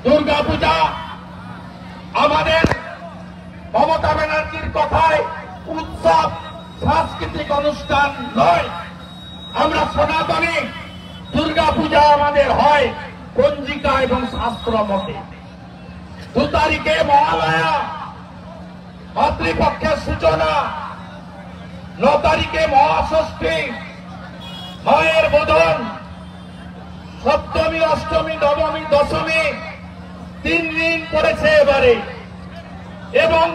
দুর্গা পূজা আমাদের মমতা ব্যানার্জির কথায় উৎসব সাংস্কৃতিক অনুষ্ঠান নয়। আমরা সনাতনী, দুর্গা পূজা আমাদের হয় পঞ্জিকা এবং শাস্ত্র মতে। 2 তারিখে মহালয়া, মাতৃপক্ষের সূচনা, 9 তারিখে মহাষষ্ঠী, মায়ের বোধন, সপ্তমী, অষ্টমী, নবমী, দশমী 3 দিন পড়েছে এবারে। এবং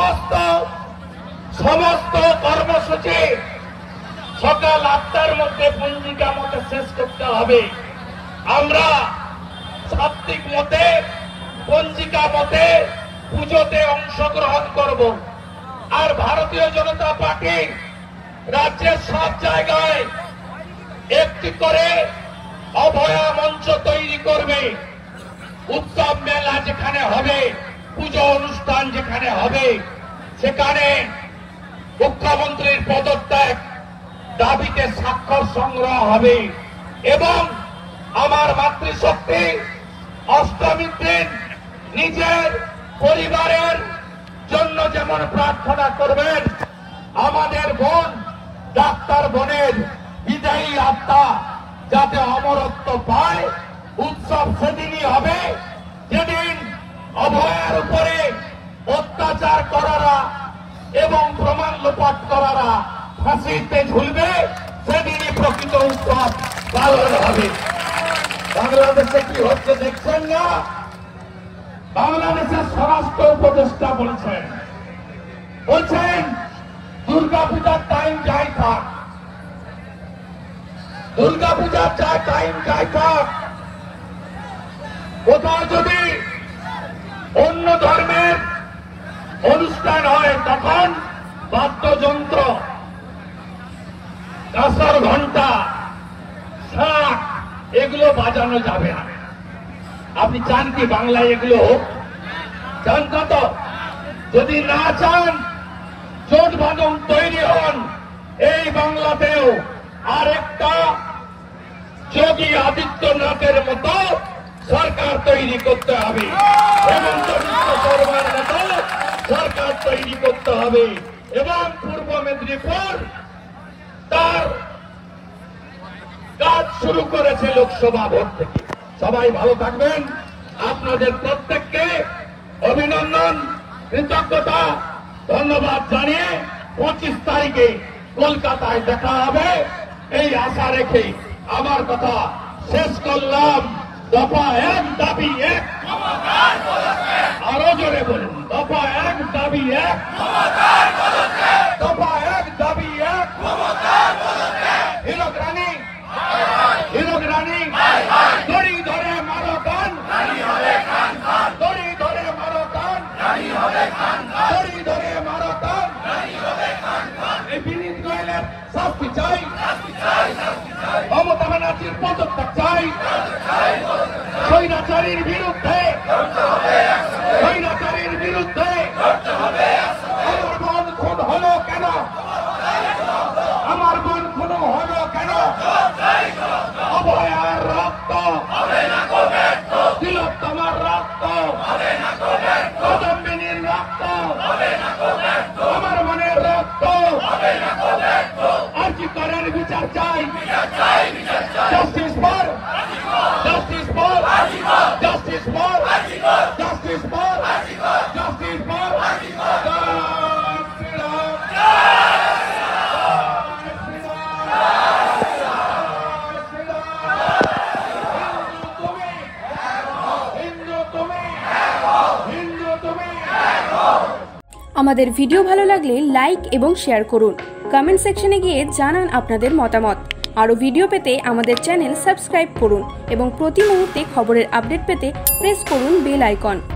সমস্ত কর্মসূচি সকাল 8টার মধ্যে পঞ্জিকা মতে শেষ করতে হবে। আমরা সাত্বিক মতে, পঞ্জিকা মতে পুজোতে অংশগ্রহণ করব। আর ভারতীয় জনতা পার্টি রাজ্যের সব জায়গায় একটি করে অভয়া মঞ্চ তৈরি করবে। উৎসব মেলা যেখানে হবে, পুজো অনুষ্ঠান যেখানে হবে, সেখানে মুখ্যমন্ত্রীর পদত্যাগ দাবিতে স্বাক্ষর সংগ্রহ হবে। এবং আমার মাতৃশক্তি অষ্টমীর দিন নিজের পরিবারের জন্য যেমন প্রার্থনা করবেন, আমাদের বোন, ডাক্তার বোনের বিদায়ী আত্মা যাতে অমরত্ব পায়, উৎসব সেদিনই হবে যেদিন অভয়ার উপরে অত্যাচার করারা এবং প্রমাণ লোপাট করারা ফাঁসিতে ঝুলবে, সেদিনই প্রকৃত উৎসব পালন হবে। বাংলাদেশে কি হচ্ছে দেখছেন না? বাংলাদেশের স্বরাষ্ট্র উপদেষ্টা বলছেন দুর্গা পূজার টাইম যাই থাক, দুর্গা পূজার টাইম যাই থাক, কোথাও যদি অন্য ধর্মের অনুষ্ঠান হয় তখন বাদ্যযন্ত্র, কাঁসর ঘন্টা, শাঁখ এগুলো বাজানো যাবে না। আপনি চান কি বাংলায় এগুলো হোক? চান তো? যদি না চান, জোট বাঁধন তৈরি হন এই বাংলাতেও আরেকটা যোগী আদিত্যনাথের মতো সরকার তৈরি করতে হবে, হেমন্ত বিশ্ব শর্মার মতো সরকার তৈরি করতে হবে। এবং পূর্ব মেদিনীপুর তার কাজ শুরু করেছে লোকসভা ভোট থেকে। সবাই ভালো থাকবেন। আপনাদের প্রত্যেককে অভিনন্দন, কৃতজ্ঞতা, ধন্যবাদ জানিয়ে 25 তারিখে কলকাতায় দেখা হবে এই আশা রেখে আমার কথা শেষ করলাম। দফা 1 দাবি 1, আরো জোরে বলুন, দফা 1 দাবি 1, দফা 1 দাবি 1। হিরক রানী, হিরক রানী, দড়ি ধরে মারো কান, দড়ি ধরে মারো কান, দড়ি ধরে মারো কান। এই বিনীত গোয়েলের শাস্তি চাই, মমতা ব্যানার্জির পদত্যাগ চাই, স্বৈরাচারীর বিরুদ্ধে, স্বৈরাচারীর বিরুদ্ধে। আমার বোন খুন হলো কেন? আমার বোন খুন হলো কেন? অভয়ার রক্ত, তিলোত্তমার রক্ত, কদম্বিনীর রক্ত, আমার মনের রক্ত, আরজি করের বিচার চাই। Justice for, justice for, justice for, justice for, justice for. আমাদের ভিডিও ভালো লাগলে লাইক এবং শেয়ার করুন। কমেন্ট সেকশনে গিয়ে জানান আপনাদের মতামত। আরও ভিডিও পেতে আমাদের চ্যানেল সাবস্ক্রাইব করুন এবং প্রতি মুহূর্তে খবরের আপডেট পেতে প্রেস করুন বেল আইকন।